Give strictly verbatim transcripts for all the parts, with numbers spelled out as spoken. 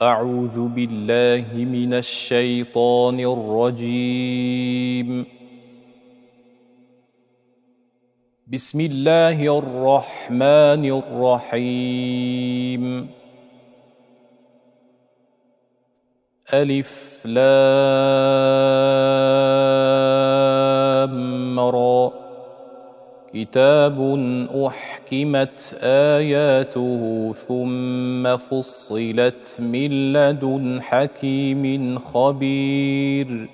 أعوذ بالله من الشيطان الرجيم. بسم الله الرحمن الرحيم. ألف لام را كتاب أحكمت آياته ثم فصلت من لدن حكيم خبير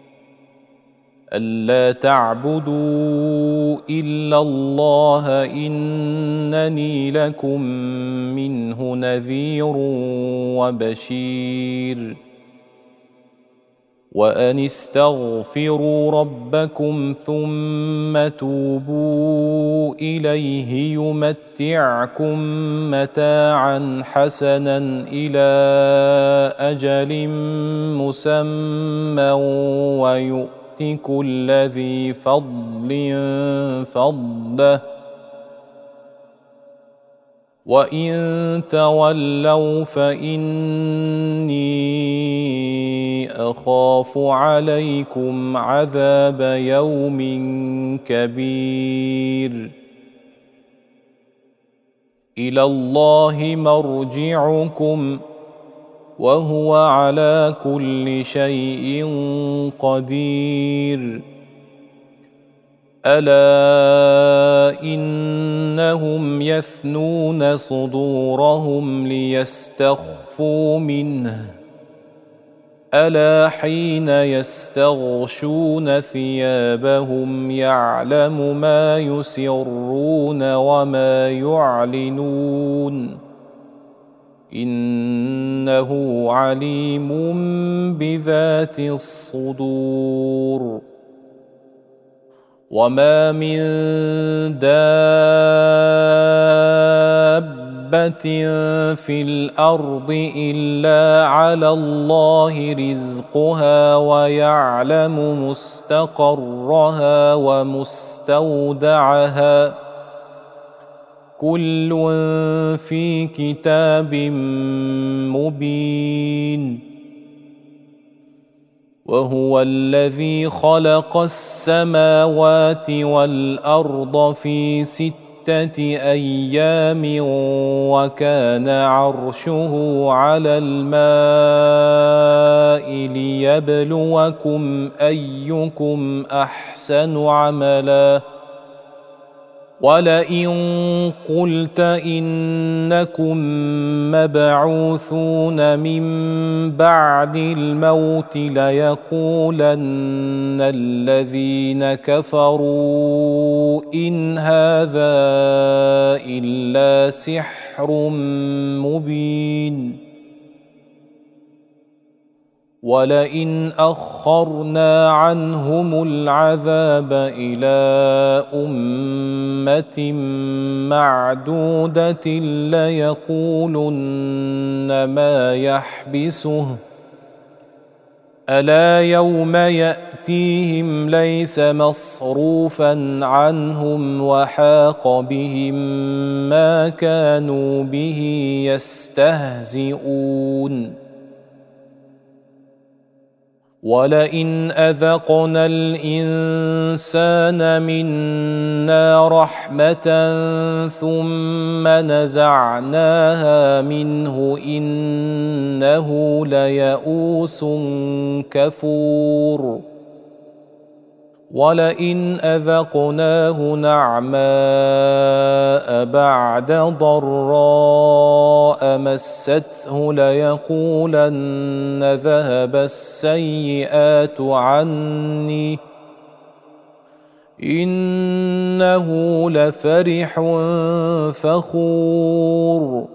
ألا تعبدوا إلا الله إنني لكم منه نذير وبشير وأن استغفروا ربكم ثم توبوا إليه يمتعكم متاعا حسنا إلى أجل مسمى ويؤت كل ذي فضل فضله وإن تولوا فإني أخاف عليكم عذاب يوم كبير إلى الله مرجعكم وهو على كل شيء قدير ألا إنهم يثنون صدورهم ليستخفوا منه ألا حين يستغشون ثيابهم يعلم ما يسرون وما يعلنون إنه عليم بذات الصدور وما من دابة في الأرض إلا على الله رزقها ويعلم مستقرها ومستودعها كل في كتاب مبين وهو الذي خلق السماوات والأرض في ستة أيام وكان عرشه على الماء ليبلوكم أيكم أحسن عملاً ولئن قلت إنكم مبعوثون من بعد الموت ليقولن الذين كفروا إن هذا إلا سحر مبين ولئن أخرنا عنهم العذاب إلى أمة معدودة ليقولن ما يحبسه ألا يوم يأتيهم ليس مصروفا عنهم وحاق بهم ما كانوا به يستهزئون ولئن أذقنا الإنسان منا رحمة ثم نزعناها منه إنه ليئوس كفور ولئن أذقناه نعماء بعد ضراء مسته ليقولن ذهب السيئات عني إنه لفرح فخور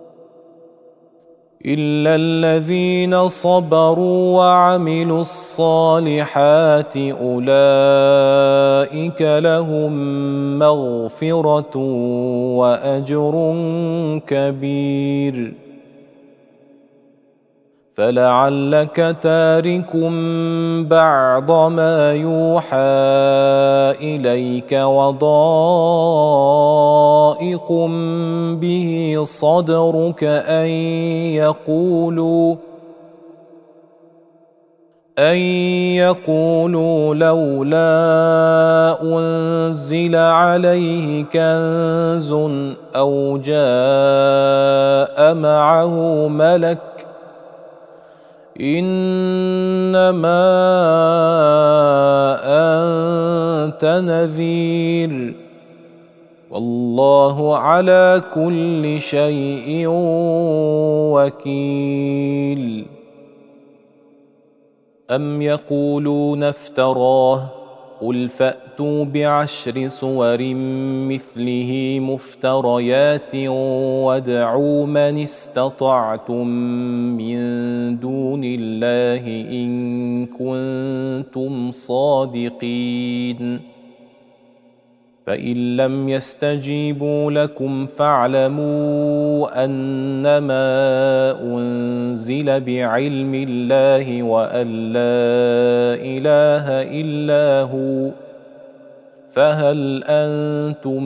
إلا الذين صبروا وعملوا الصالحات أولئك لهم مغفرة وأجر كبير فلعلك تارك بعض ما يوحى إليك وضائق به صدرك أن يقولوا أن يقولوا لولا أنزل عليه كنز أو جاء معه ملك إنما أنت نذير والله على كل شيء وكيل. أم يقولون افتراه قل فأتوا بعشر سور مثله مفتريات وادعوا من استطعتم من دون الله إن كنتم صادقين فإن لم يستجيبوا لكم فاعلموا أنما أنزل بعلم الله وأن لا إله إلا هو فهل أنتم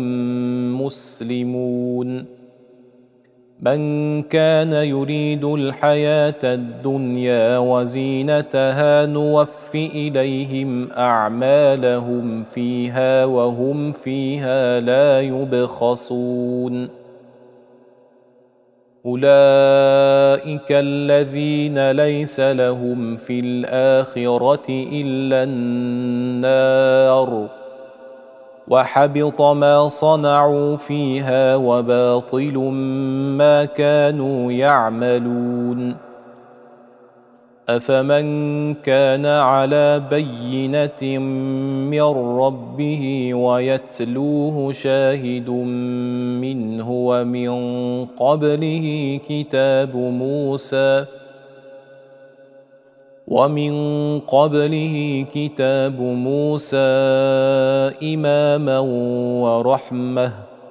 مسلمون؟ من كان يريد الحياة الدنيا وزينتها نوف إليهم أعمالهم فيها وهم فيها لا يبخسون. أولئك الذين ليس لهم في الآخرة إلا النار وحبط ما صنعوا فيها وباطل ما كانوا يعملون. أفمن كان على بينة من ربه ويتلوه شاهد منه ومن قبله كتاب موسى ومن قبله كتاب موسى إماما ورحمة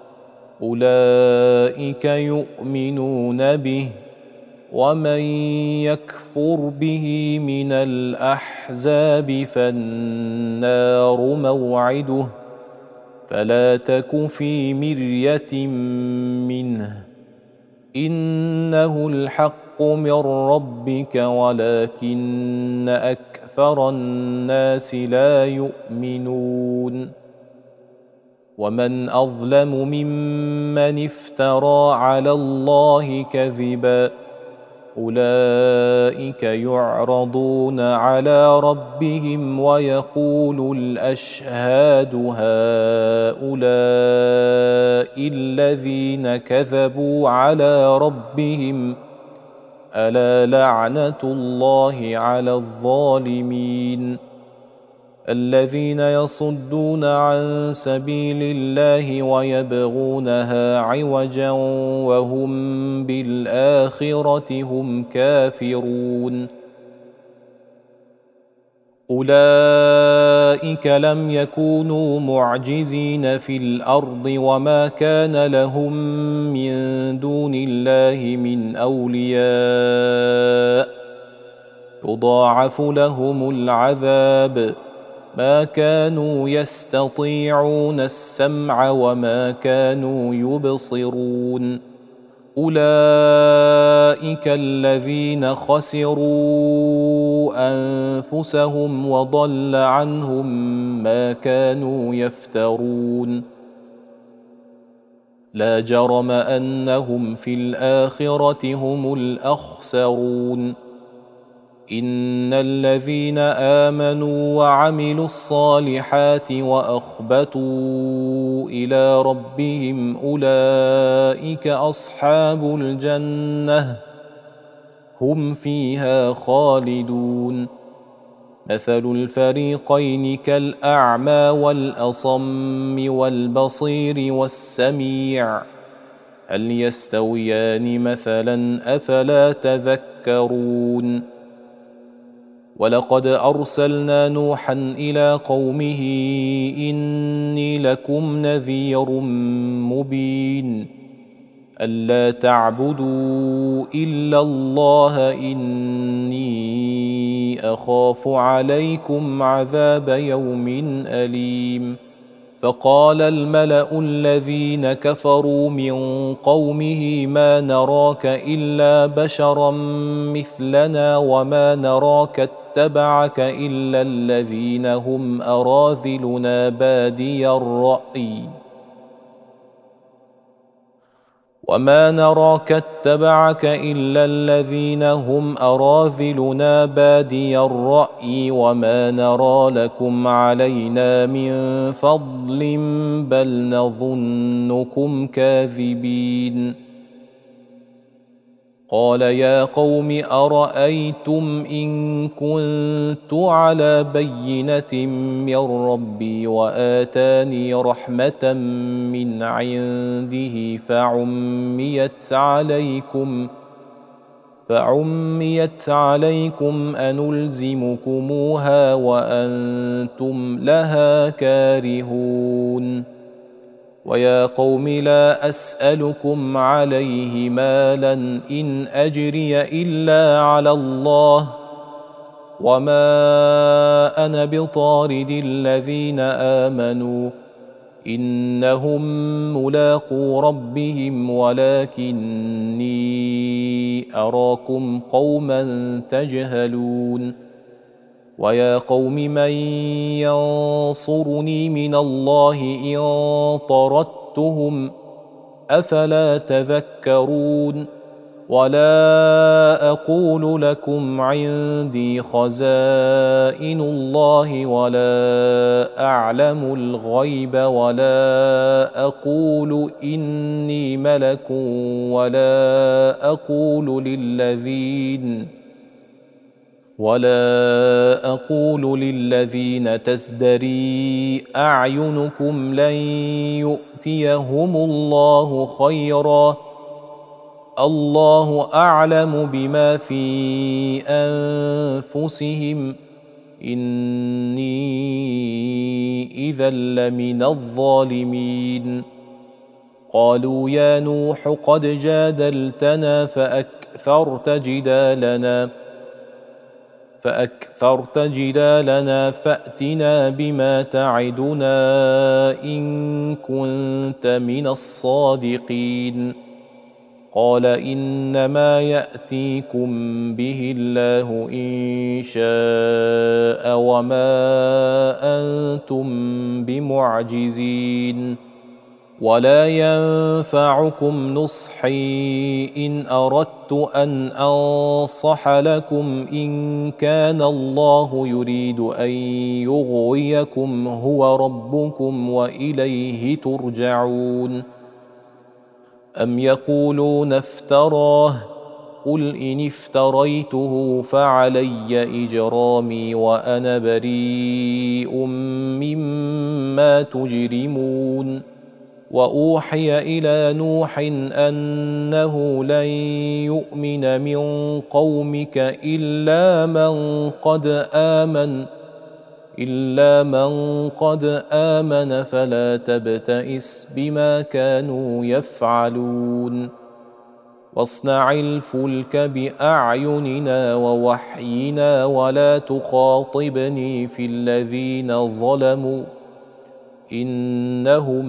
أولئك يؤمنون به ومن يكفر به من الأحزاب فالنار موعده فلا تك في مرية منه إنه الحق من ربك ولكن أكثر الناس لا يؤمنون. ومن أظلم ممن افترى على الله كذبا أولئك يعرضون على ربهم ويقول الأشهاد هؤلاء الذين كذبوا على ربهم ألا لعنة الله على الظالمين الذين يصدون عن سبيل الله ويبغونها عوجا وهم بالآخرة هم كافرون. أولئك لم يكونوا معجزين في الأرض وما كان لهم من دون الله من أولياء يضاعف لهم العذاب ما كانوا يستطيعون السمع وما كانوا يبصرون. أولئك الذين خسروا أنفسهم وضل عنهم ما كانوا يفترون. لا جرم أنهم في الآخرة هم الأخسرون. إن الذين آمنوا وعملوا الصالحات وأخبتوا إلى ربهم أولئك أصحاب الجنة هم فيها خالدون. مثل الفريقين كالأعمى والأصم والبصير والسميع هل يستويان مثلا أفلا تذكرون. ولقد أرسلنا نوحا إلى قومه إني لكم نذير مبين ألا تعبدوا إلا الله إني أخاف عليكم عذاب يوم أليم. فقال الملأ الذين كفروا من قومه ما نراك إلا بشرا مثلنا وما نراك اتبعك إلا الذين هم أراذلنا بادي الرأي وما نراك اتبعك إلا الذين هم أراذلنا بادي الرأي وما نرى لكم علينا من فضل بل نظنكم كاذبين. قال يا قوم أرأيتم إن كنت على بينة من ربي وآتاني رحمة من عنده فعميت عليكم فعميت عليكم أنلزمكموها وأنتم لها كارهون. ويا قوم لا أسألكم عليه مالا إن أجري إلا على الله وما أنا بطارد الذين آمنوا إنهم ملاقو ربهم ولكني أراكم قوما تجهلون. ويا قوم من ينصرني من الله إن طردتهم أفلا تذكرون. ولا أقول لكم عندي خزائن الله ولا أعلم الغيب ولا أقول إني ملك ولا أقول للذين ولا أقول للذين تزدري أعينكم لن يؤتيهم الله خيرا الله أعلم بما في أنفسهم إني إذا لمن الظالمين. قالوا يا نوح قد جادلتنا فأكثرت جدالنا فأكثرت جدالنا فأتنا بما تعدنا إن كنت من الصادقين. قال إنما يأتيكم به الله إن شاء وما أنتم بمعجزين. ولا ينفعكم نصحي إن أردت أن أنصح لكم إن كان الله يريد أن يغويكم هو ربكم وإليه ترجعون. أم يقولون افتراه قل إن افتريته فعلي إجرامي وأنا بريء مما تجرمون. وأوحي إلى نوح أنه لن يؤمن من قومك إلا من قد آمن إلا من قد آمن فلا تبتئس بما كانوا يفعلون. واصنع الفلك بأعيننا ووحينا ولا تخاطبني في الذين ظلموا إنهم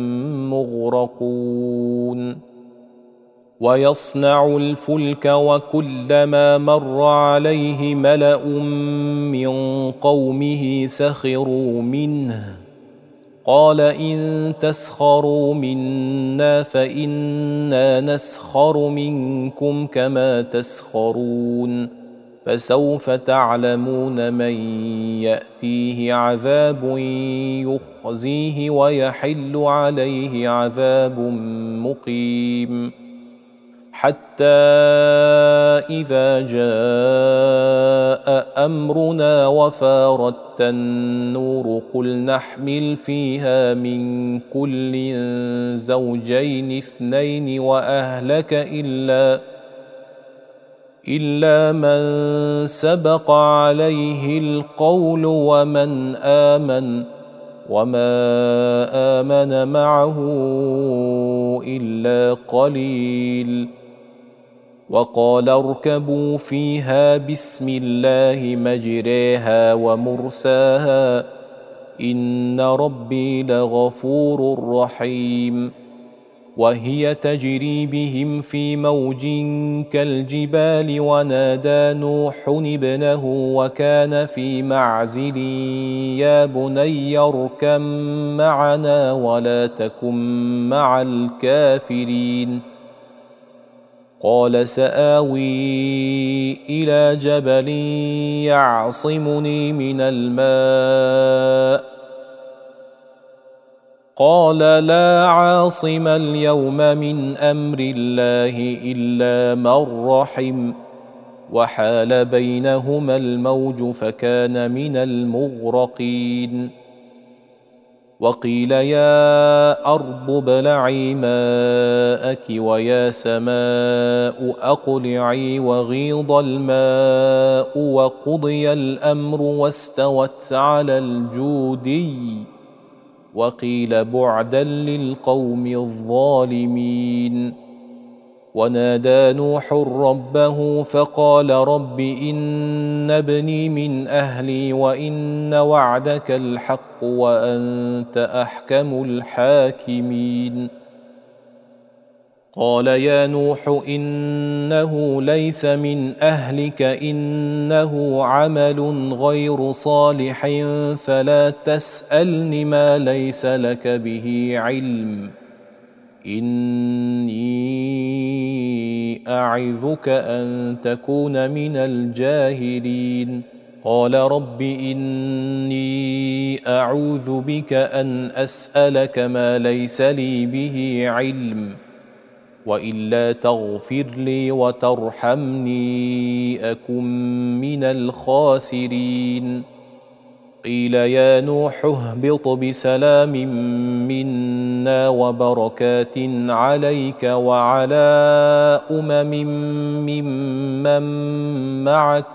مغرقون. ويصنع الفلك وكلما مر عليه ملأ من قومه سخروا منه قال إن تسخروا منا فإنا نسخر منكم كما تسخرون. فسوف تعلمون من يأتيه عذاب يخزيه ويحل عليه عذاب مقيم. حتى إذا جاء أمرنا وفارت النور قل نحمل فيها من كل زوجين اثنين وأهلك إلا إلا من سبق عليه القول ومن آمن وما آمن معه إلا قليل. وقال اركبوا فيها بسم الله مجريها ومرساها إن ربي لغفور رحيم. وهي تجري بهم في موج كالجبال ونادى نوح ابنه وكان في معزل يا بني اركب معنا ولا تكن مع الكافرين. قال سآوي إلى جبل يعصمني من الماء قال لا عاصم اليوم من أمر الله إلا من رحم وحال بينهما الموج فكان من المغرقين. وقيل يا أرض ابلعي ماءك ويا سماء أقلعي وغيض الماء وقضي الأمر واستوت على الجودي وقيل بعدا للقوم الظالمين. ونادى نوح ربه فقال رب إن ابني من أهلي وإن وعدك الحق وأنت أحكم الحاكمين. قال يا نوح إنه ليس من أهلك إنه عمل غير صالح فلا تسألن ما ليس لك به علم إني أعظك أن تكون من الجاهلين. قال رب إني أعوذ بك أن أسألك ما ليس لي به علم وإلا تغفر لي وترحمني أكن من الخاسرين. قيل يا نوح اهبط بسلام منا وبركات عليك وعلى أمم ممن معك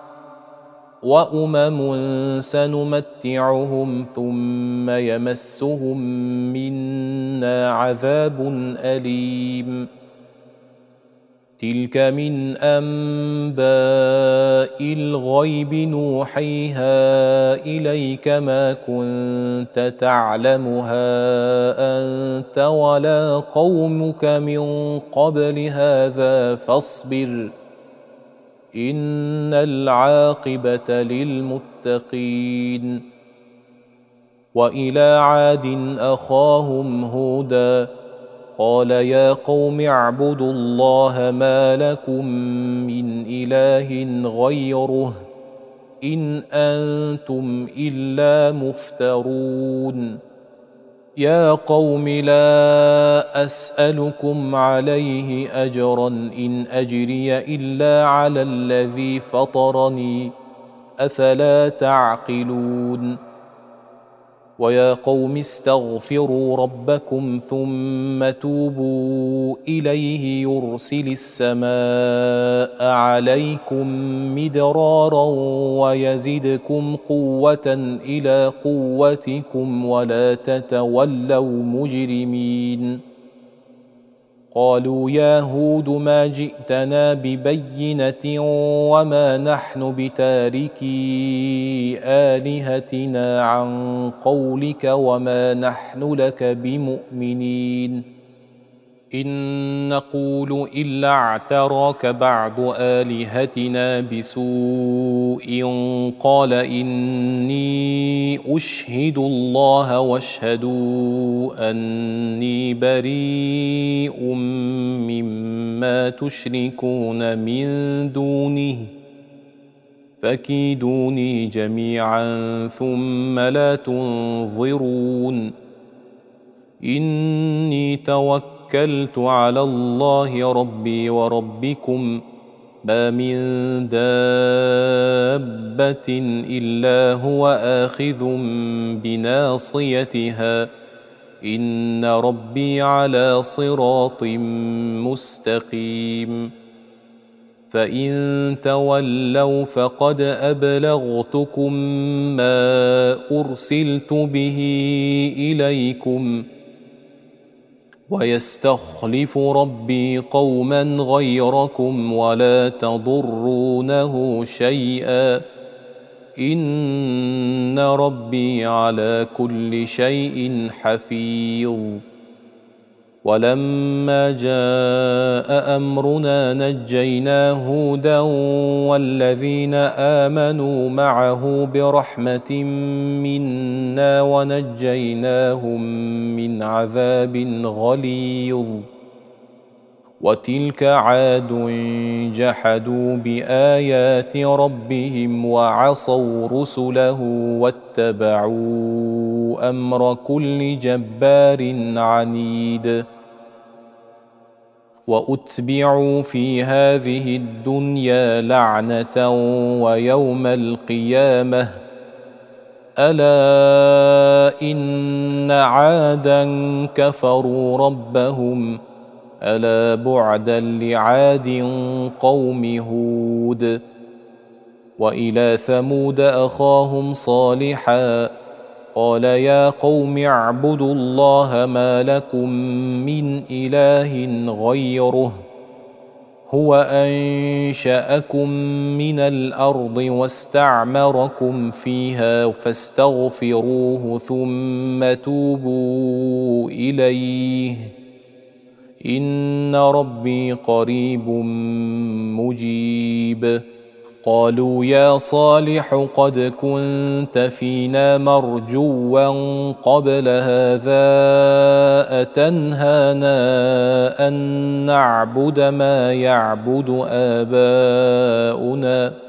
وأمم سنمتعهم ثم يمسهم منا عذاب أليم. تلك من أنباء الغيب نوحيها إليك ما كنت تعلمها أنت ولا قومك من قبل هذا فاصبر إن العاقبة للمتقين. وإلى عاد أخاهم هودا قال يا قوم اعبدوا الله ما لكم من إله غيره إن أنتم إلا مفترون. يا قوم لا أسألكم عليه أجرا إن أجري إلا على الذي فطرني أفلا تعقلون. ويا قوم استغفروا ربكم ثم توبوا إليه يرسل السماء عليكم مدرارا ويزدكم قوة إلى قوتكم ولا تتولوا مجرمين. قالوا يا هود ما جئتنا ببينة وما نحن بتاركي آلهتنا عن قولك وما نحن لك بمؤمنين إن نقول إلا اعتراك بعض آلهتنا بسوء قال إني أشهد الله واشهدوا أني بريء مما تشركون من دونه فكيدوني جميعا ثم لا تنظرون. إني توكلت توكلت على الله ربي وربكم ما من دابة إلا هو آخذ بناصيتها إن ربي على صراط مستقيم. فإن تولوا فقد أبلغتكم ما أرسلت به إليكم ويستخلف ربي قوما غيركم ولا تضرونه شيئا إن ربي على كل شيء حفيظ. ولما جاء أمرنا نجينا هودا والذين آمنوا معه برحمة منا ونجيناهم من عذاب غليظ. وتلك عاد جحدوا بآيات ربهم وعصوا رسله واتبعوا أمر كل جبار عنيد. وأتبعوا في هذه الدنيا لعنة ويوم القيامة ألا إن عادا كفروا ربهم ألا بعدا لعاد قوم هود. وإلى ثمود أخاهم صالحا قال يا قوم اعبدوا الله ما لكم من إله غيره هو أنشأكم من الأرض واستعمركم فيها فاستغفروه ثم توبوا إليه إن ربي قريب مجيب. قالوا يا صالح قد كنت فينا مرجوا قبل هذا أتنهانا أن نعبد ما يعبد آباؤنا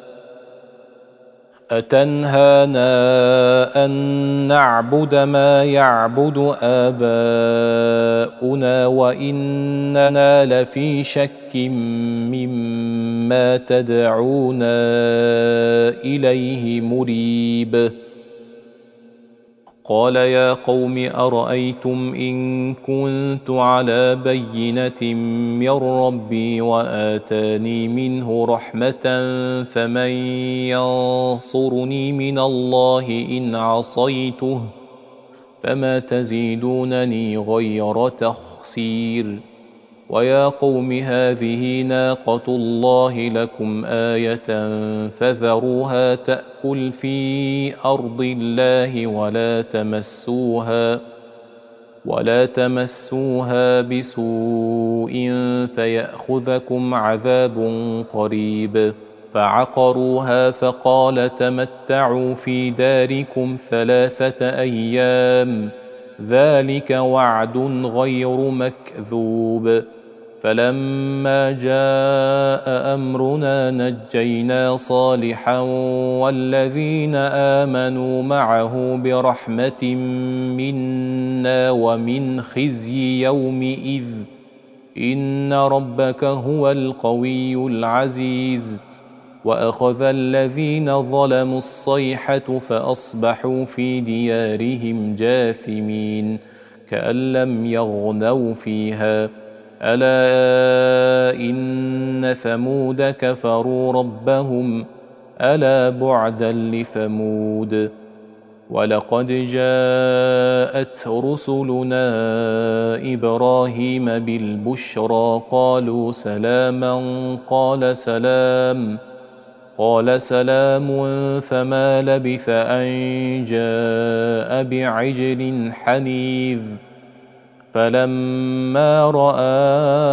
أتنهانا أن نعبد ما يعبد آباؤنا وإننا لفي شك مما تدعونا إليه مريب. قال يا قوم أرأيتم إن كنت على بينة من ربي وآتاني منه رحمة فمن ينصرني من الله إن عصيته فما تزيدونني غير تخسير. ويا قوم هذه ناقة الله لكم آية فذروها تأكل في أرض الله ولا تمسوها ولا تمسوها بسوء فيأخذكم عذاب قريب. فعقروها فقال تمتعوا في داركم ثلاثة أيام ذلك وعد غير مكذوب. فلما جاء أمرنا نجينا صالحا والذين آمنوا معه برحمة منا ومن خزي يومئذ إن ربك هو القوي العزيز. وأخذ الذين ظلموا الصيحة فأصبحوا في ديارهم جاثمين كأن لم يغنوا فيها ألا إن ثمود كفروا ربهم ألا بعدا لثمود. ولقد جاءت رسلنا إبراهيم بالبشرى قالوا سلاما قال سلام قال سلام فما لبث أن جاء بعجل حنيذ. فلما رأى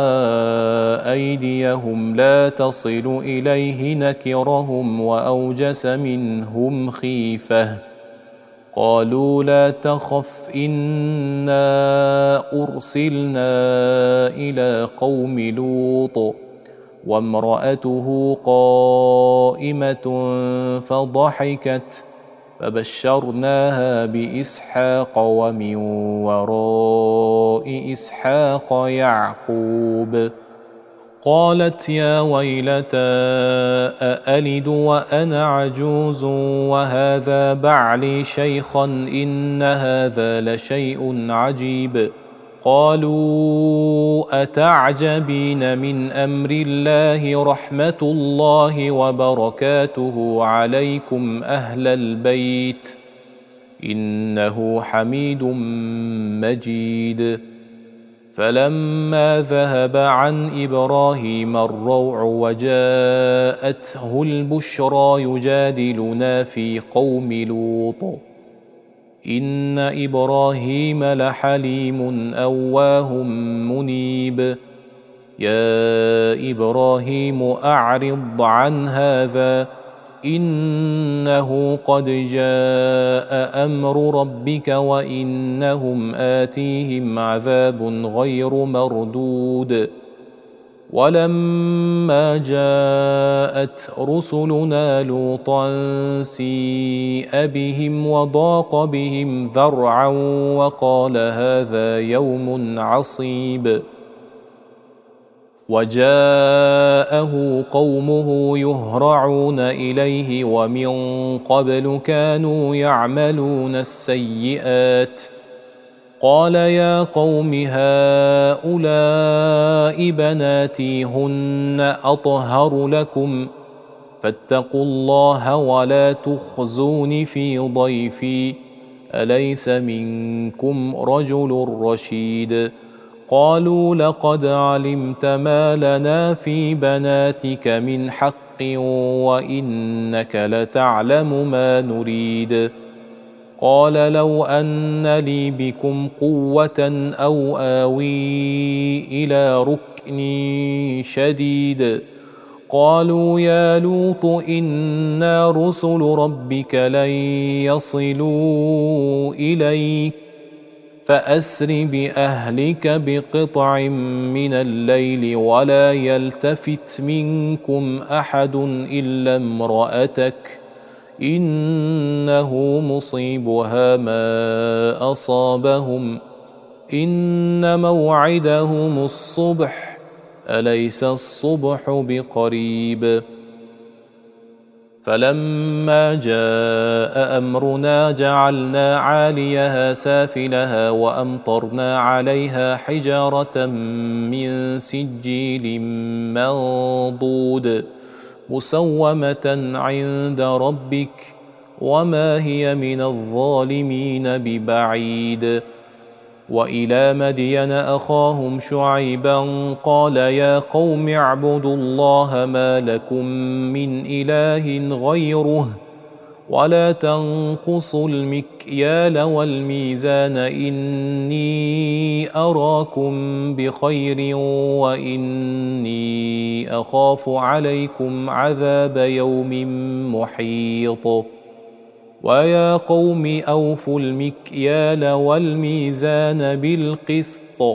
أيديهم لا تصل إليه نكرهم وأوجس منهم خيفة قالوا لا تخف إنا أرسلنا إلى قوم لوط وامرأته قائمة فضحكت فبشرناها بإسحاق ومن وراء إسحاق يعقوب. قالت يا ويلتى أألد وأنا عجوز وهذا بعلي شيخا إن هذا لشيء عجيب. قالوا أتعجبين من أمر الله رحمة الله وبركاته عليكم أهل البيت إنه حميد مجيد. فلما ذهب عن إبراهيم الروع وجاءته البشرى يجادلنا في قوم لوط إن إبراهيم لحليم أواه منيب. يا إبراهيم أعرض عن هذا إنه قد جاء أمر ربك وإنهم آتيهم عذاب غير مردود. ولما جاءت رسلنا لوطا سيء بهم وضاق بهم ذرعا وقال هذا يوم عصيب. وجاءه قومه يهرعون إليه ومن قبل كانوا يعملون السيئات. قال يا قوم هؤلاء بناتي هن أطهر لكم فاتقوا الله ولا تخزون في ضيفي أليس منكم رجل رشيد. قالوا لقد علمت ما لنا في بناتك من حق وإنك لتعلم ما نريد. قال لو أن لي بكم قوة أو آوي إلى ركن شديد. قالوا يا لوط إنا رسل ربك لن يصلوا إليك فأسر بأهلك بقطع من الليل ولا يلتفت منكم أحد إلا امرأتك إنه مصيبها ما أصابهم إن موعدهم الصبح أليس الصبح بقريب. فلما جاء أمرنا جعلنا عاليها سافلها وأمطرنا عليها حجارة من سجيل منضود مسومة عند ربك وما هي من الظالمين ببعيد. وإلى مدين أخاهم شعيبا قال يا قوم اعبدوا الله ما لكم من إله غيره ولا تنقصوا المكيال والميزان إني أراكم بخير وإني أخاف عليكم عذاب يوم محيط. ويا قوم أوفوا المكيال والميزان بالقسط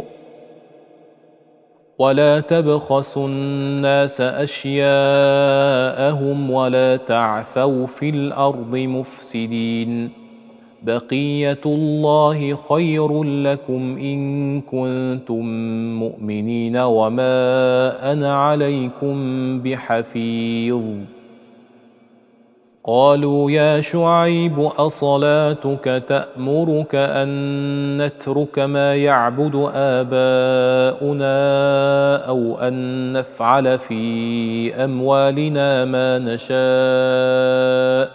ولا تبخسوا الناس أشياءهم ولا تعثوا في الأرض مفسدين. بقية الله خير لكم إن كنتم مؤمنين وما أنا عليكم بحفيظ. قالوا يا شعيب أصلاتك تأمرك أن نترك ما يعبد آباؤنا أو أن نفعل في أموالنا ما نشاء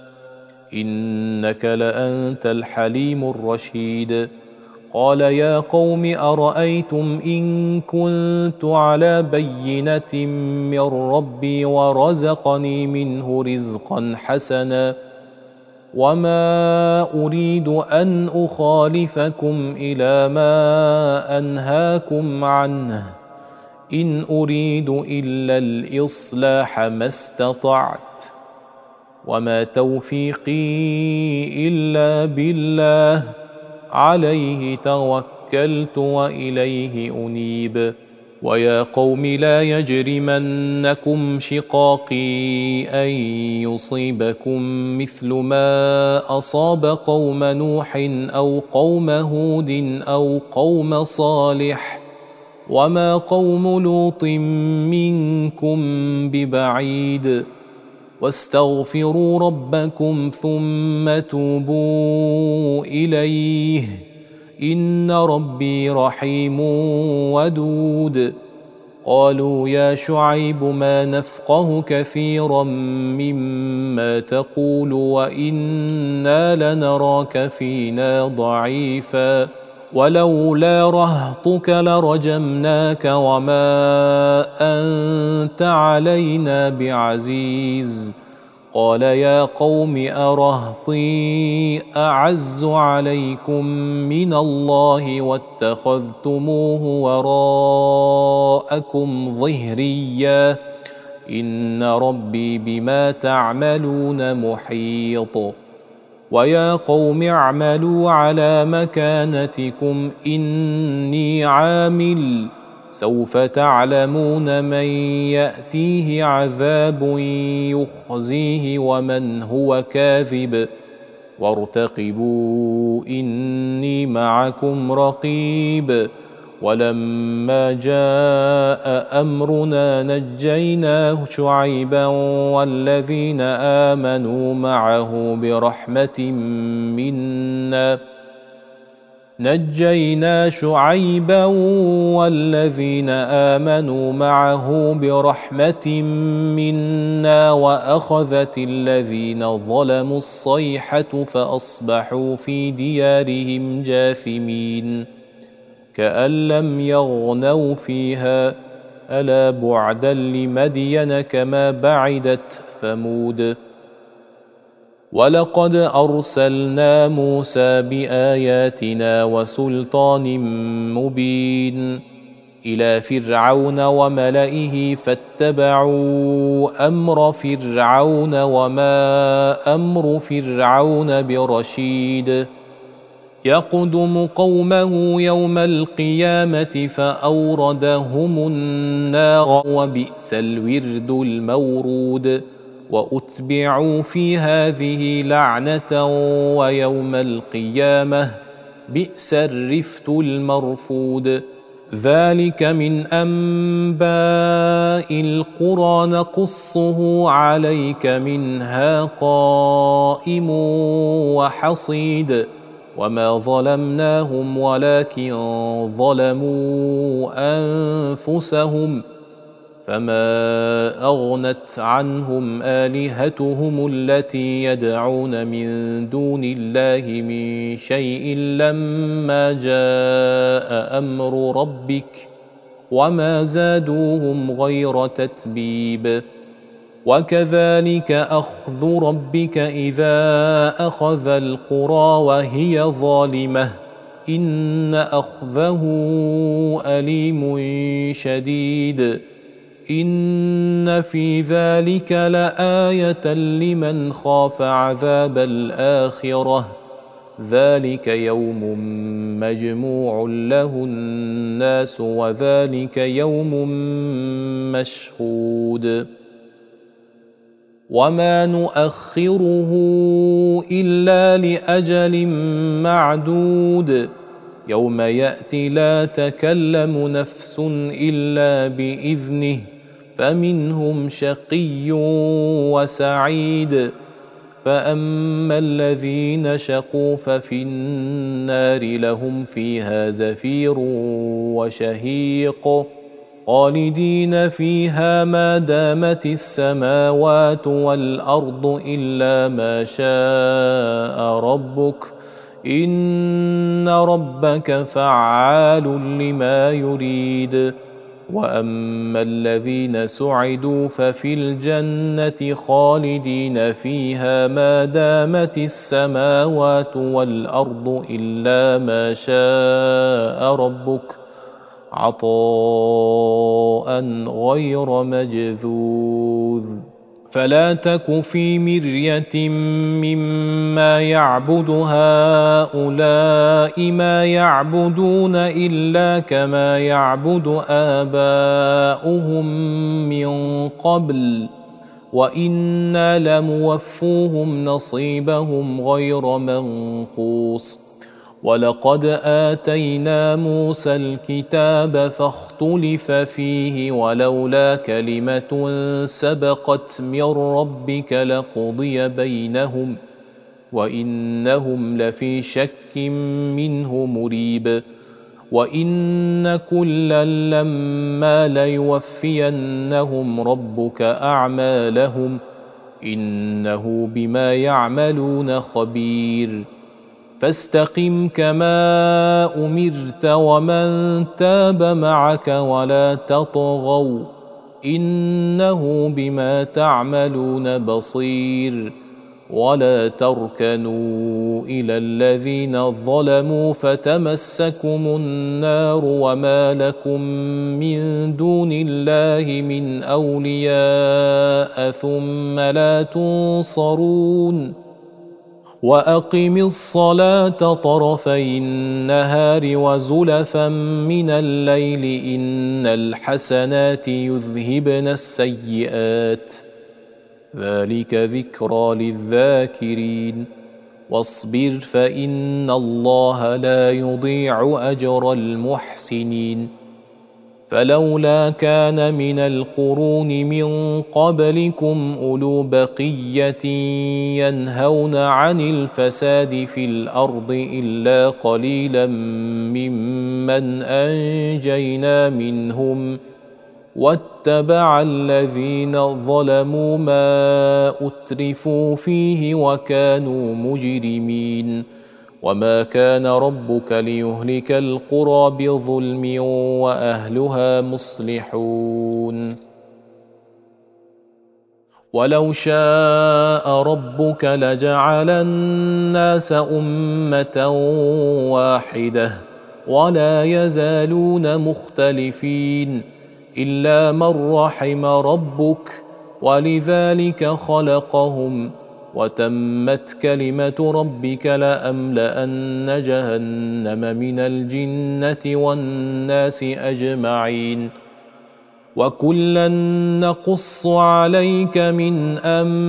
إنك لأنت الحليم الرشيد. قال يا قوم أرأيتم إن كنت على بينة من ربي ورزقني منه رزقا حسنا وما أريد أن أخالفكم إلى ما أنهاكم عنه إن أريد إلا الإصلاح ما استطعت وما توفيقي إلا بالله عليه توكلت وإليه أنيب. ويا قوم لا يجرمنكم شقاقي أن يصيبكم مثل ما أصاب قوم نوح أو قوم هود أو قوم صالح وما قوم لوط منكم ببعيد. واستغفروا ربكم ثم توبوا إليه إن ربي رحيم ودود. قالوا يا شعيب ما نفقه كثيرا مما تقول وإنا لنراك فينا ضعيفا ولولا رهطك لرجمناك وما أنت علينا بعزيز. قال يا قوم أرهطي أعز عليكم من الله واتخذتموه وراءكم ظهريا إن ربي بما تعملون محيط. ويا قوم اعملوا على مكانتكم إني عامل سوف تعلمون من يأتيه عذاب يخزيه ومن هو كاذب وارتقبوا إني معكم رقيب. ولما جاء أمرنا نجينا شعيبا والذين آمنوا معه برحمة منا نجينا شعيبا والذين آمنوا معه برحمة منا وأخذت الذين ظلموا الصيحة فأصبحوا في ديارهم جاثمين كأن لم يغنوا فيها ألا بعدا لمدين كما بعدت ثمود. ولقد أرسلنا موسى بآياتنا وسلطان مبين إلى فرعون وملئه فاتبعوا أمر فرعون وما أمر فرعون برشيد. يقدم قومه يوم القيامة فأوردهم النار وبئس الورد المورود. وأتبعوا في هذه لعنة ويوم القيامة بئس الرفد المرفود. ذلك من أنباء القرى نقصه عليك منها قائم وحصيد. وما ظلمناهم ولكن ظلموا أنفسهم فما أغنت عنهم آلهتهم التي يدعون من دون الله من شيء لما جاء أمر ربك وما زادوهم غير تتبيب. وكذلك أخذ ربك إذا أخذ القرى وهي ظالمة إن أخذه أليم شديد. إن في ذلك لآية لمن خاف عذاب الآخرة ذلك يوم مجموع له الناس وذلك يوم مشهود. وما نؤخره إلا لأجل معدود يوم يأتي لا تكلم نفس إلا بإذنه فمنهم شقي وسعيد. فأما الذين شقوا ففي النار لهم فيها زفير وشهيق خالدين فيها ما دامت السماوات والأرض إلا ما شاء ربك إن ربك فعال لما يريد. وأما الذين سعدوا ففي الجنة خالدين فيها ما دامت السماوات والأرض إلا ما شاء ربك عطاء غير مجذوذ. فلا تك في مرية مما يعبد هؤلاء ما يعبدون إلا كما يعبد آباؤهم من قبل وإنا لموفوهم نصيبهم غير منقوص. ولقد آتينا موسى الكتاب فاختلف فيه ولولا كلمة سبقت من ربك لقضي بينهم وإنهم لفي شك منه مريب وإن كلا لما ليوفينهم ربك أعمالهم إنه بما يعملون خبير فاستقم كما أمرت ومن تاب معك ولا تطغوا إنه بما تعملون بصير ولا تركنوا إلى الذين ظلموا فتمسكم النار وما لكم من دون الله من أولياء ثم لا تنصرون وأقم الصلاة طرفي النهار وزلفا من الليل إن الحسنات يذهبن السيئات ذلك ذكرى للذاكرين واصبر فإن الله لا يضيع أجر المحسنين فلولا كان من القرون من قبلكم أولو بقية ينهون عن الفساد في الأرض إلا قليلا ممن أنجينا منهم واتبع الذين ظلموا ما أترفوا فيه وكانوا مجرمين وما كان ربك ليهلك القرى بظلم وأهلها مصلحون ولو شاء ربك لجعل الناس أمة واحدة ولا يزالون مختلفين إلا من رحم ربك ولذلك خلقهم وتمت كلمة ربك لأملأن جهنم من الجنة والناس أجمعين وكلا نقص عليك من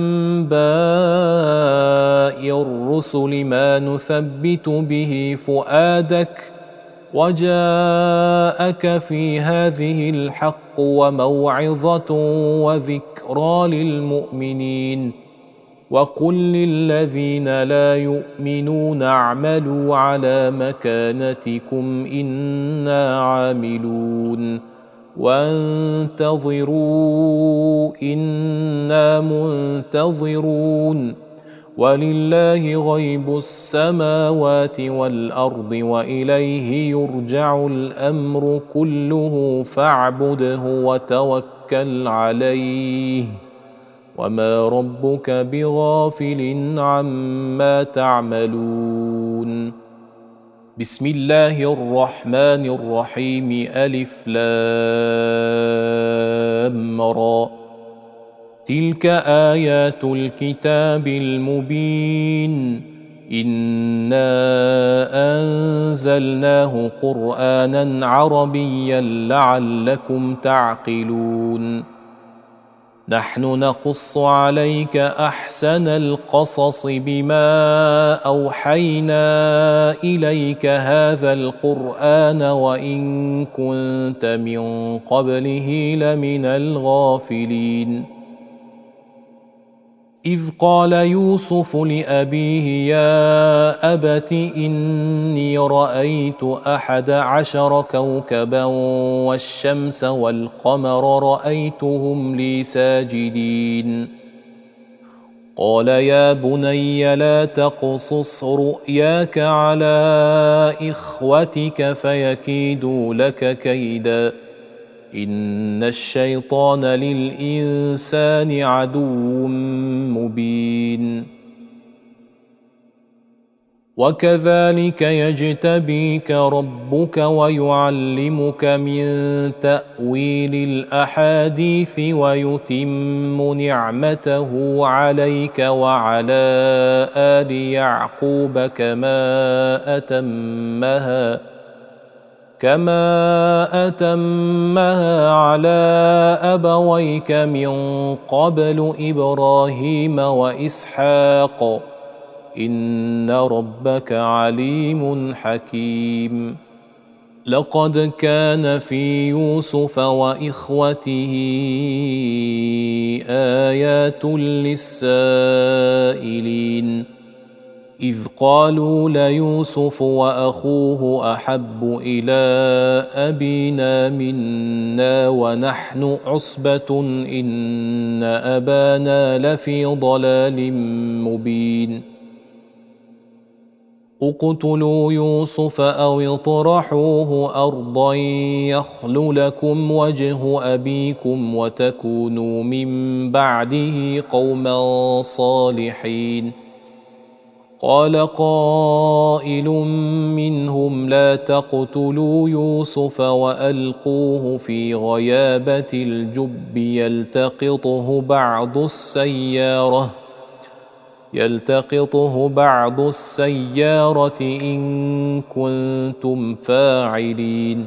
أنباء الرسل ما نثبت به فؤادك وجاءك في هذه الحق وموعظة وذكرى للمؤمنين وقل للذين لا يؤمنون اعملوا على مكانتكم إنا عاملون وانتظروا إنا منتظرون ولله غيب السماوات والأرض وإليه يرجع الأمر كله فاعبده وتوكل عليه وما ربك بغافل عما تعملون بسم الله الرحمن الرحيم ألف لام را تلك آيات الكتاب المبين إنا أنزلناه قرآنا عربيا لعلكم تعقلون نحن نقص عليك أحسن القصص بما أوحينا إليك هذا القرآن وإن كنت من قبله لمن الغافلين إذ قال يوسف لأبيه يا أبت إني رأيت أحد عشر كوكبا والشمس والقمر رأيتهم لي ساجدين قال يا بني لا تقصص رؤياك على إخوتك فيكيدوا لك كيدا إن الشيطان للإنسان عدو مبين وكذلك يجتبيك ربك ويعلمك من تأويل الأحاديث ويتم نعمته عليك وعلى آل يعقوب كما أتمها كما أتمها على أبويك من قبل إبراهيم وإسحاق إن ربك عليم حكيم لقد كان في يوسف وإخوته آيات للسائلين إذ قالوا ليوسف وأخوه أحب إلى أبينا منا ونحن عصبة إن أبانا لفي ضلال مبين اقتلوا يوسف أو اطرحوه أرضا يخل لكم وجه أبيكم وتكونوا من بعده قوما صالحين قال قائل منهم لا تقتلوا يوسف وألقوه في غيابة الجب يلتقطه بعض السيارة يلتقطه بعض السيارة إن كنتم فاعلين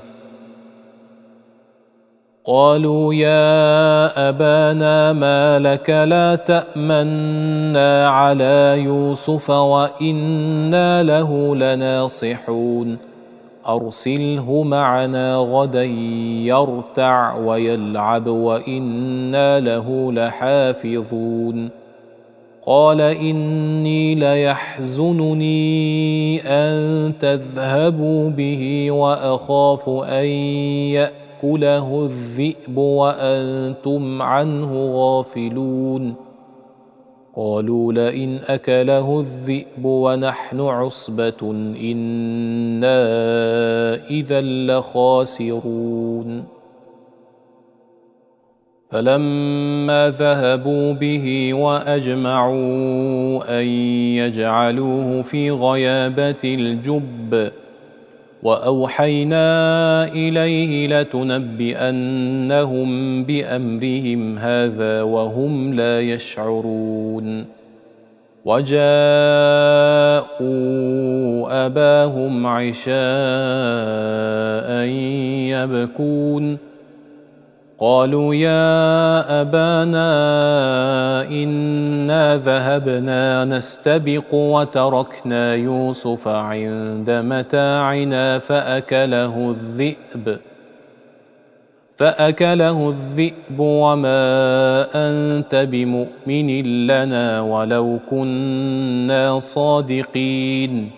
قالوا يا أبانا ما لك لا تأمنا على يوسف وإنا له لناصحون أرسله معنا غدا يرتع ويلعب وإنا له لحافظون قال إني ليحزنني أن تذهبوا به وأخاف أن يأكله الذئب وأنتم عنه غافلون قالوا لئن أكله الذئب ونحن عصبة إنا إذا لخاسرون فلما ذهبوا به وأجمعوا أن يجعلوه في غيابة الجب وأوحينا إليه لتنبئنهم بأمرهم هذا وهم لا يشعرون وجاءوا أباهم عشاء يبكون قالوا يا أبانا إنا ذهبنا نستبق وتركنا يوسف عند متاعنا فأكله الذئب فأكله الذئب وما أنت بمؤمن لنا ولو كنا صادقين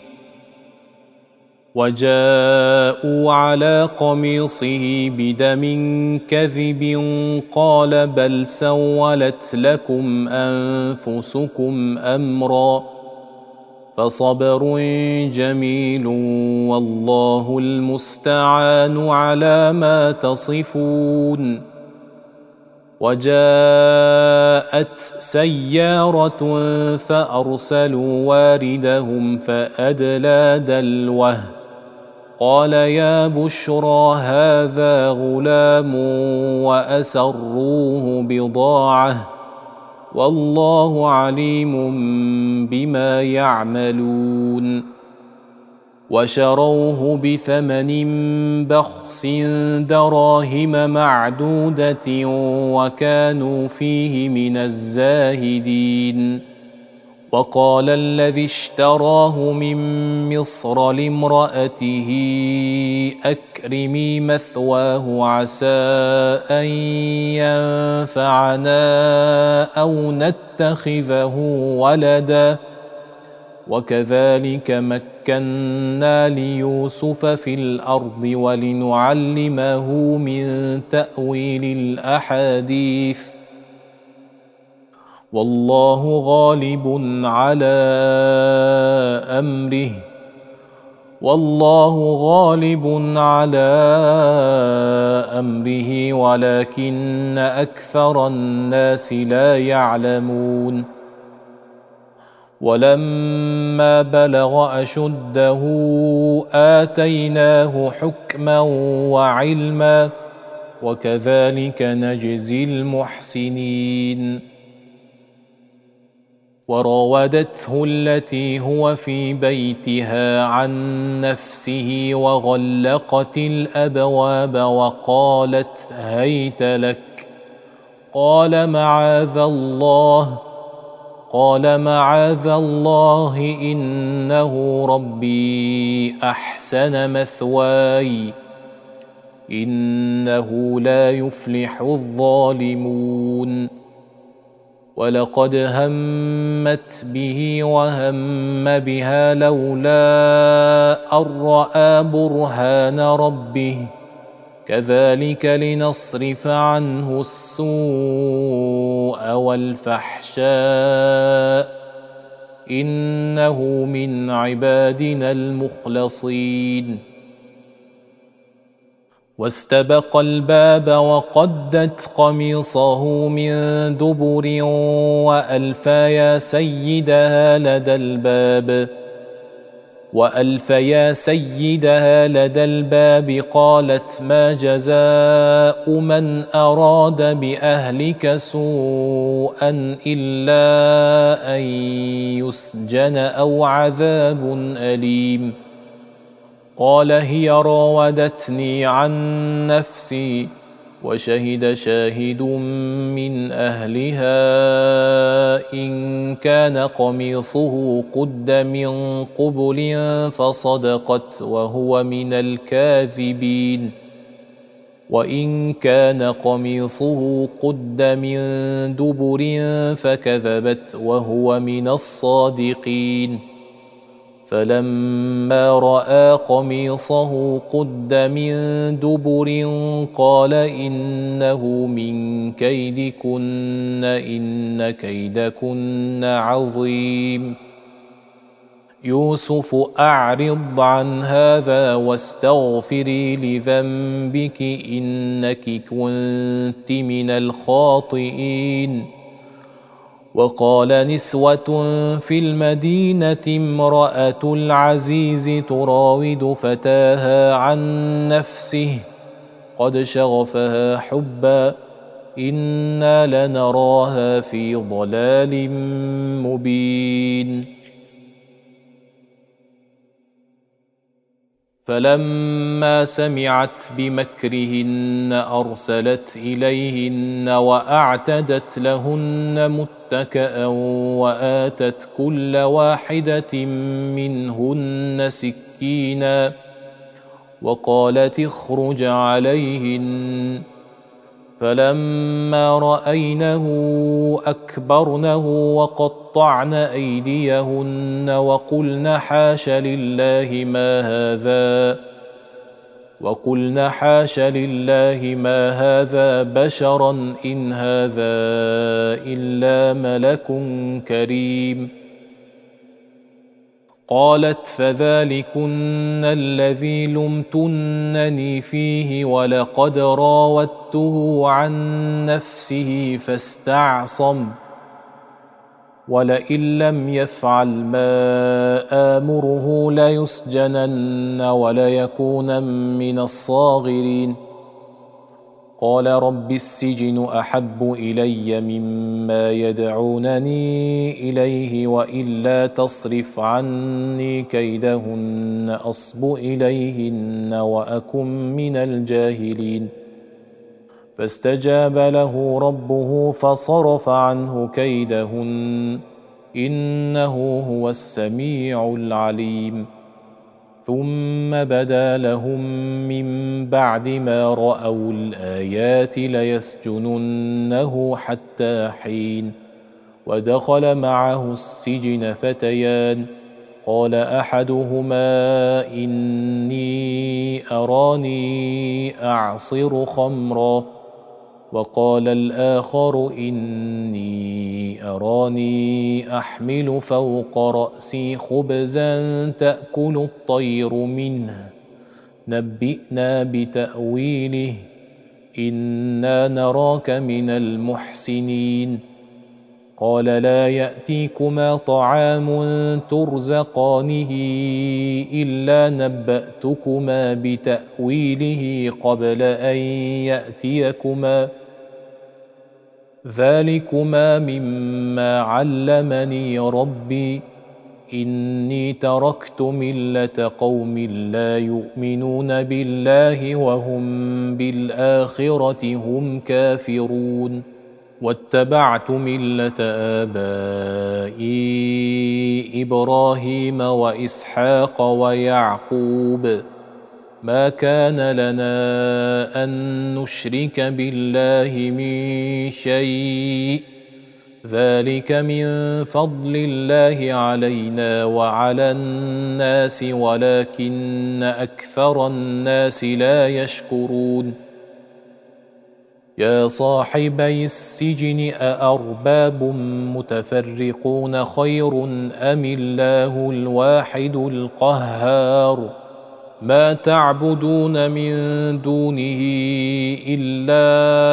وجاءوا على قميصه بدم كذب قال بل سولت لكم أنفسكم أمرا فصبر جميل والله المستعان على ما تصفون وجاءت سيارة فأرسلوا واردهم فأدلى دلوه قال يا بشرى هذا غلام وأسروه بضاعة والله عليم بما يعملون وشروه بثمن بخس دراهم معدودة وكانوا فيه من الزاهدين وقال الذي اشتراه من مصر لامرأته أكرمي مثواه عسى أن ينفعنا أو نتخذه ولدا وكذلك مكنا ليوسف في الأرض ولنعلمه من تأويل الأحاديث والله غالب على أمره والله غالب على أمره ولكن أكثر الناس لا يعلمون ولما بلغ أشده آتيناه حكما وعلما وكذلك نجزي المحسنين وراودته التي هو في بيتها عن نفسه وغلقت الأبواب وقالت هيت لك قال معاذ الله قال معاذ الله إنه ربي أحسن مثواي إنه لا يفلح الظالمون ولقد همت به وهم بها لولا أن رأى برهان ربه كذلك لنصرف عنه السوء والفحشاء إنه من عبادنا المخلصين. واستبق الباب وقدت قميصه من دبر وألف يا سيدها لدى الباب وألف يا سيدها لدى الباب قالت ما جزاء من أراد بأهلك سوءا إلا أن يسجن أو عذاب أليم. قال هي راودتني عن نفسي وشهد شاهد من أهلها إن كان قميصه قد من قبل فصدقت وهو من الكاذبين وإن كان قميصه قد من دبر فكذبت وهو من الصادقين. فلما رأى قميصه قد من دبر قال إنه من كيدكن إن كيدكن عظيم. يوسف أعرض عن هذا واستغفري لذنبك إنك كنت من الخاطئين. وقال نسوة في المدينة امرأة العزيز تراود فتاها عن نفسه قد شغفها حبا إنا لنراها في ضلال مبين. فلما سمعت بمكرهن أرسلت إليهن وأعتدت لهن متكأ وآتت كل واحدة منهن سكينا وقالت اخرج عليهن. فلما رأينه أكبرنه وقطعن أيديهن وقلن حاش لله ما هذا وقلن حاش لله ما هذا بشرا إن هذا إلا ملك كريم. قالت فذلكن الذي لمتنني فيه ولقد راودته عن نفسه فاستعصم ولئن لم يفعل ما آمره ليسجنن وليكون من الصاغرين. قال رب السجن أحب إلي مما يدعونني إليه وإلا تصرف عني كيدهن أصب إليهن وأكن من الجاهلين. فاستجاب له ربه فصرف عنه كيدهن إنه هو السميع العليم. ثم بدا لهم من بعد ما رأوا الآيات ليسجننه حتى حين. ودخل معه السجن فتيان قال أحدهما إني أراني أعصر خمرا وقال الآخر إني أراني أحمل فوق رأسي خبزا تأكل الطير منه نبئنا بتأويله إنا نراك من المحسنين. قال لا يأتيكما طعام ترزقانه إلا نبأتكما بتأويله قبل أن يأتيكما ذلكما مما علمني ربي إني تركت ملة قوم لا يؤمنون بالله وهم بالآخرة هم كافرون واتبعت ملة آبائي إبراهيم وإسحاق ويعقوب ما كان لنا أن نشرك بالله من شيء ذلك من فضل الله علينا وعلى الناس ولكن أكثر الناس لا يشكرون يا صاحبي السجن أأرباب متفرقون خير أم الله الواحد القهار ما تعبدون من دونه إلا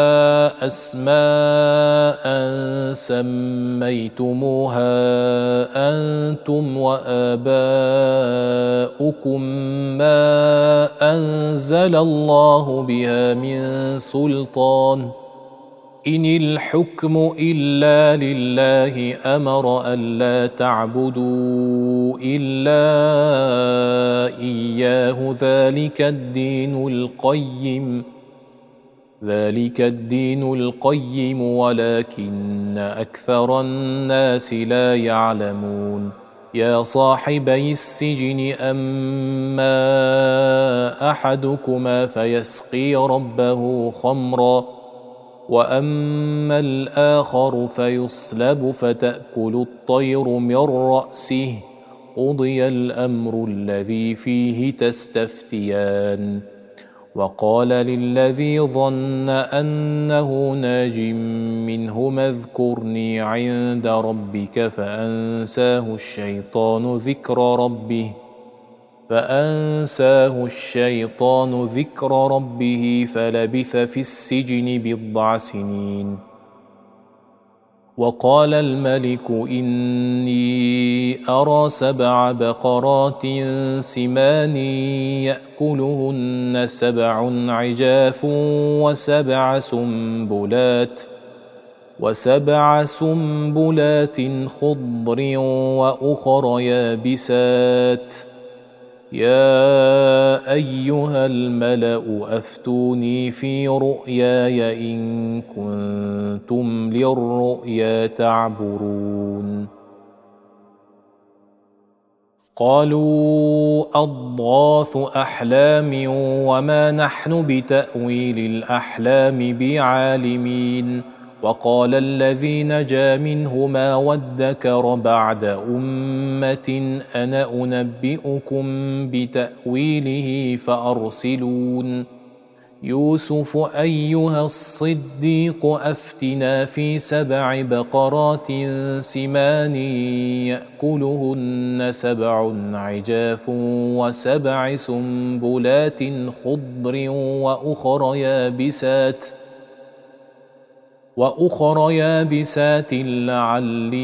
أسماء سميتموها أنتم وآباؤكم ما أنزل الله بها من سلطان إن الحكم إلا لله أمر ألا تعبدوا إلا إياه ذلك الدين القيم ذلك الدين القيم ولكن أكثر الناس لا يعلمون يا صاحبي السجن أما أحدكما فيسقي ربه خمرا وأما الآخر فيصلب فتأكل الطير من رأسه قضي الأمر الذي فيه تستفتيان وقال للذي ظن أنه ناج منهما اذكرني عند ربك فأنساه الشيطان ذكر ربه فأنساه الشيطان ذكر ربه فلبث في السجن بضع سنين وقال الملك إني أرى سبع بقرات سمان يأكلهن سبع عجاف وسبع سنبلات وسبع سنبلات خضر وأخر يابسات يا أيها الملأ أفتوني في رؤياي إن كنتم للرؤيا تعبرون قالوا أضغاث أحلام وما نحن بتأويل الأحلام بعالمين وقال الذي نجا منهما وادكر بعد أمة أنا أنبئكم بتأويله فأرسلون يوسف أيها الصديق أفتنا في سبع بقرات سمان يأكلهن سبع عجاف وسبع سنبلات خضر وأخر يابسات وأخر يابسات لعلي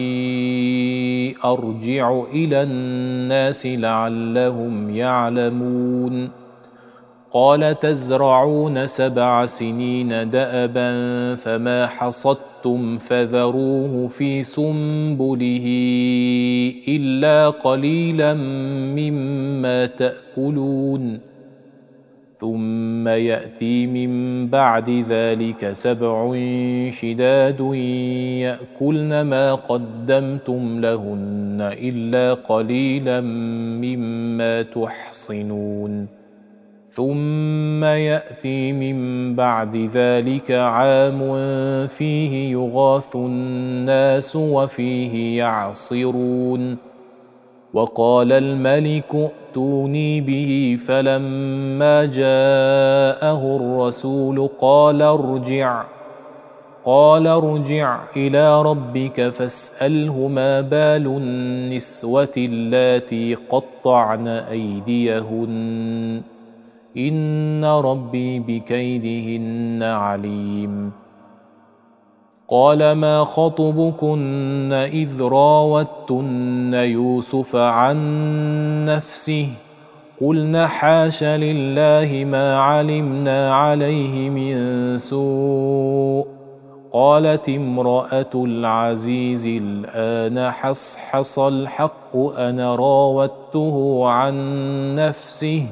أرجع إلى الناس لعلهم يعلمون قال تزرعون سبع سنين دأبا فما حصدتم فذروه في سنبله إلا قليلا مما تأكلون ثم يأتي من بعد ذلك سبع شداد يأكلن ما قدمتم لهن إلا قليلا مما تحصنون ثم يأتي من بعد ذلك عام فيه يغاث الناس وفيه يعصرون وقال الملك ائتوني به فلما جاءه الرسول قال ارجع قال ارجع إلى ربك فاسأله ما بال النسوة اللاتي قطعن أيديهن إن ربي بكيدهن عليم قال ما خطبكن إذ راوتن يوسف عن نفسه قلن حاش لله ما علمنا عليه من سوء قالت امرأة العزيز الآن حصحص الحق أنا راودته عن نفسه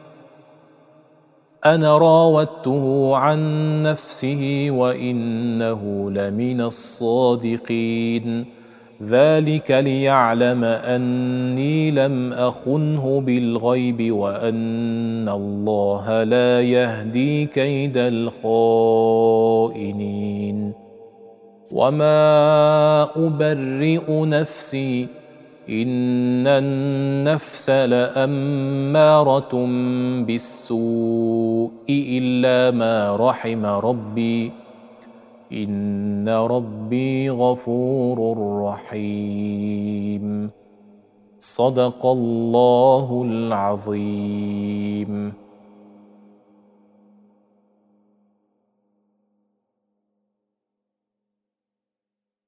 أنا راودته عن نفسه وإنه لمن الصادقين ذلك ليعلم أني لم أخنه بالغيب وأن الله لا يهدي كيد الخائنين وما أبرئ نفسي إن النفس لأمارة بالسوء إلا ما رحم ربي إن ربي غفور رحيم. صدق الله العظيم.